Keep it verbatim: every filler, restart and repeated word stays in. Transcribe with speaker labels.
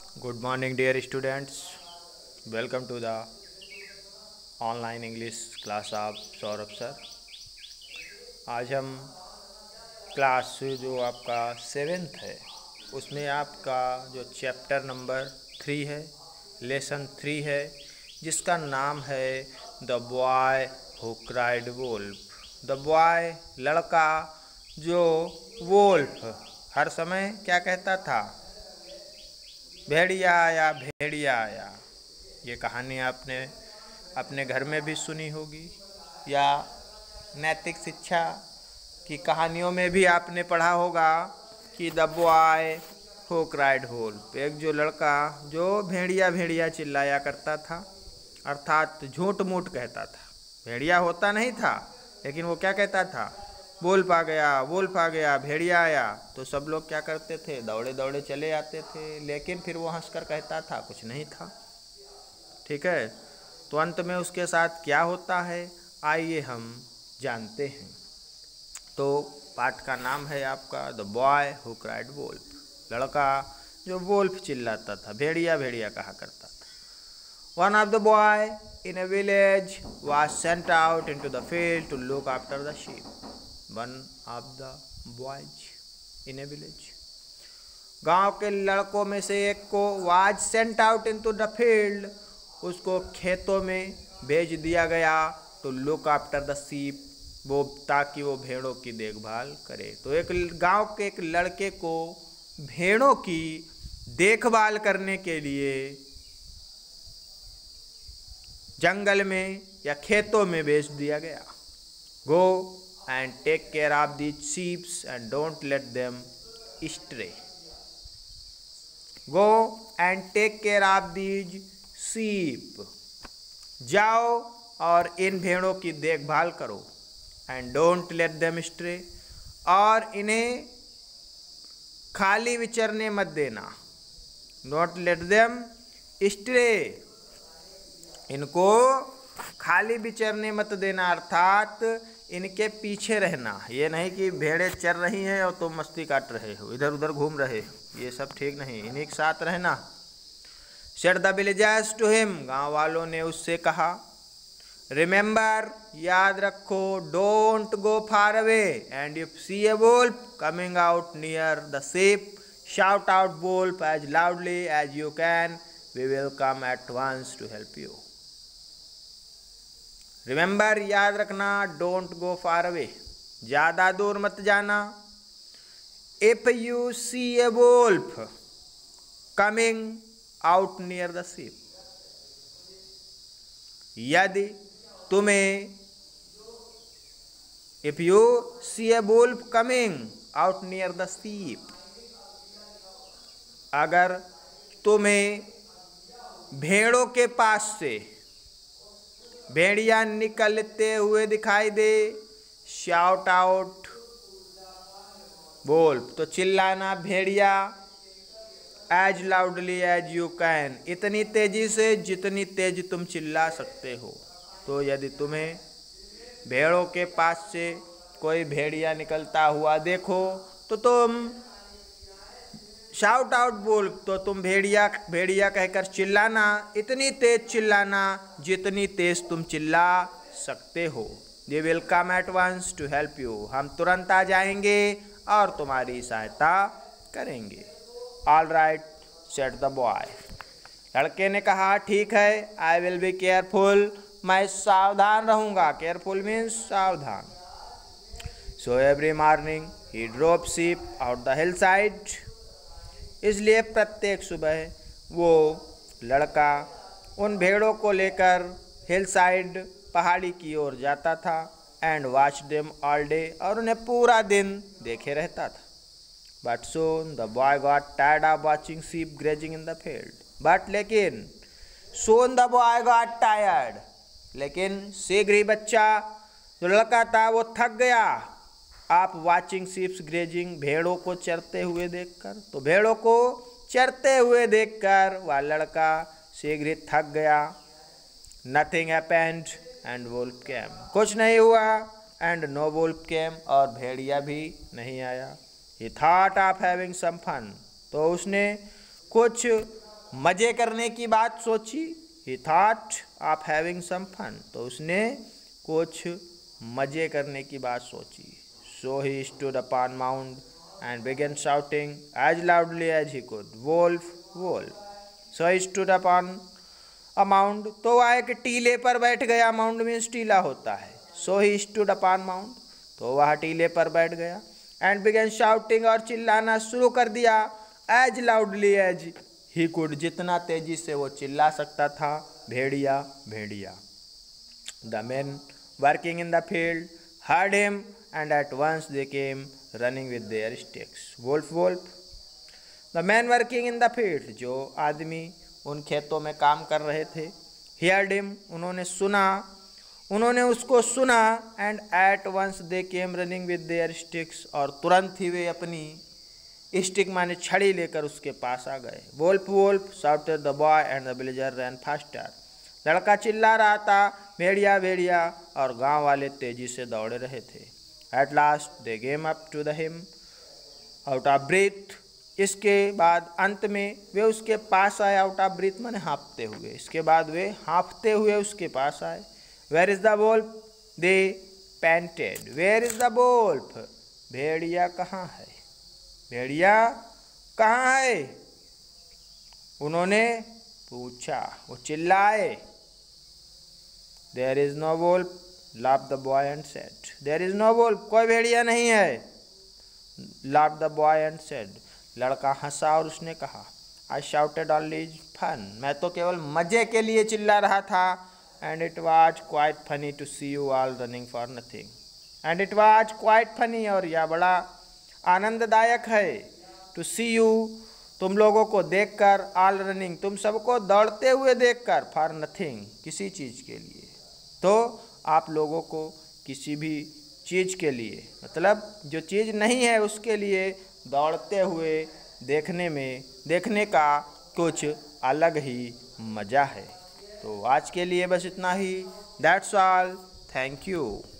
Speaker 1: Good morning, dear students. Welcome to the online English class of Saurabh sir. आज हम class जो आपका seventh है उसमें आपका जो चैप्टर नंबर थ्री है, लेसन थ्री है, जिसका नाम है the boy who cried wolf. The boy लड़का जो वोल्फ हर समय क्या कहता था, भेड़िया आया भेड़िया आया। ये कहानी आपने अपने घर में भी सुनी होगी या नैतिक शिक्षा की कहानियों में भी आपने पढ़ा होगा कि the boy who cried wolf, एक जो लड़का जो भेड़िया भेड़िया चिल्लाया करता था, अर्थात झूठ मूठ कहता था। भेड़िया होता नहीं था लेकिन वो क्या कहता था, वोल्फ आ गया वोल्फ आ गया भेड़िया आया। तो सब लोग क्या करते थे, दौड़े दौड़े चले आते थे, लेकिन फिर वो हंसकर कहता था कुछ नहीं था। ठीक है, तो अंत में उसके साथ क्या होता है आइए हम जानते हैं। तो पाठ का नाम है आपका the boy who cried wolf, लड़का जो वोल्फ चिल्लाता था, भेड़िया भेड़िया कहा करता था। One of the boy in a village was sent out into the field to look after the sheep. One of the boys in a village. गांव के लड़कों में से एक को was sent out into the field, उसको खेतों में भेज दिया गया to look after the sheep, वो ताकि वो भेड़ों की देखभाल करे। तो एक गांव के एक लड़के को भेड़ों की देखभाल करने के लिए जंगल में या खेतों में भेज दिया गया। Go and take care of the sheeps and don't let them stray. Go and take care of these sheep, जाओ और इन भेड़ों की देखभाल करो। And don't let them stray, और इन्हें खाली विचरने मत देना। नॉट लेट देम स्ट्रे, इनको खाली विचरने मत देना, अर्थात इनके पीछे रहना। ये नहीं कि भेड़ें चर रही हैं और तुम मस्ती काट रहे हो, इधर उधर घूम रहे हो, ये सब ठीक नहीं, इन्हीं के साथ रहना। Said the villagers to him, गाँव वालों ने उससे कहा। रिमेंबर, याद रखो, don't go far away, and if see a wolf coming out near the sheep, shout out wolf as loudly as you can, we will come at once to help you. Remember, याद रखना, don't go far away, ज़्यादा दूर मत जाना। If you see a wolf coming out near the sheep, यदि तुम्हें, if you see a wolf coming out near the sheep, अगर तुम्हें भेड़ों के पास से भेड़िया निकलते हुए दिखाई दे, शाउट आउट वोल्फ, तो चिल्लाना भेड़िया, as loudly as you can, इतनी तेजी से जितनी तेज तुम चिल्ला सकते हो। तो यदि तुम्हें भेड़ों के पास से कोई भेड़िया निकलता हुआ देखो तो तुम शाउट आउट वोल्फ, तो तुम भेड़िया भेड़िया कहकर चिल्लाना, इतनी तेज चिल्लाना जितनी तेज तुम चिल्ला सकते हो। They will come at once to help you, हम तुरंत आ जाएंगे और तुम्हारी सहायता करेंगे। All right said the boy, लड़के ने कहा ठीक है, आई विल बी केयरफुल, मैं सावधान रहूँगा। केयरफुल मीन्स सावधान। So every morning he drop sheep out the hillside, इसलिए प्रत्येक सुबह वो लड़का उन भेड़ों को लेकर हिल साइड, पहाड़ी की ओर जाता था। And watch them all day, और उन्हें पूरा दिन देखे रहता था। But soon the boy got tired of watching sheep grazing in the field, but लेकिन soon the boy got tired, लेकिन शीघ्र ही बच्चा जो लड़का था वो थक गया। आप वाचिंग शीप्स ग्रेजिंग, भेड़ों को चरते हुए देखकर, तो भेड़ों को चरते हुए देखकर वह लड़का शीघ्र ही थक गया। Nothing happened and wolf came, कुछ नहीं हुआ, एंड नो वोल्फ केम, और भेड़िया भी नहीं आया। He thought of having some fun, तो उसने कुछ मज़े करने की बात सोची। He thought of having some fun. तो उसने कुछ मज़े करने की बात सोची। So he stood upon mound and began shouting as loudly as he could, "Wolf, wolf!" So he stood upon a mound. तो वह एक टीले पर बैठ गया। माउंड मीन्स टीला होता है। So he stood upon mound. तो वह टीले पर बैठ गया। And began shouting, और चिल्लाना शुरू कर दिया। As loudly as he could, जितना तेजी से वो चिल्ला सकता था। भेड़िया, भेड़िया। The men working in the field heard him, and at once they came running with their sticks. Wolf, wolf! The men working in the field, जो आदमी उन खेतों में काम कर रहे थे, heard him, उन्होंने सुना, उन्होंने उसको सुना, and at once they came running with their sticks, और तुरंत ही वे अपनी स्टिक माने छड़ी लेकर उसके पास आ गए। Wolf, wolf! shouted the boy, and the villager ran faster. लड़का चिल्ला रहा था, भेड़िया, भेड़िया, और गांव वाले तेजी से दौड़ रहे थे। At last they came up to the him, out of breath. इसके बाद अंत में वे उसके पास आए। आउट ऑफ ब्रीथ माने हाँफते हुए। इसके बाद वे हाँफते हुए उसके पास आए। Where is the wolf? They panted. Where is the wolf? भेड़िया कहाँ है? भेड़िया कहाँ है? उन्होंने पूछा, वो चिल्लाए। There is no wolf, laugh the boy and said. There is no wolf, कोई भेड़िया नहीं है। Laugh the boy and said, लड़का हंसा और उसने कहा, आई शाउटेड ओनली फन, मैं तो केवल मजे के लिए चिल्ला रहा था। And it was quite funny to see you all running for nothing. And it was quite funny, और यह बड़ा आनंददायक है, टू सी यू, तुम लोगों को देखकर, ऑल रनिंग, तुम सबको दौड़ते हुए देखकर, फॉर नथिंग, किसी चीज़ के लिए। तो आप लोगों को किसी भी चीज़ के लिए, मतलब जो चीज़ नहीं है उसके लिए दौड़ते हुए देखने में देखने का कुछ अलग ही मज़ा है। तो आज के लिए बस इतना ही। That's all. Thank you.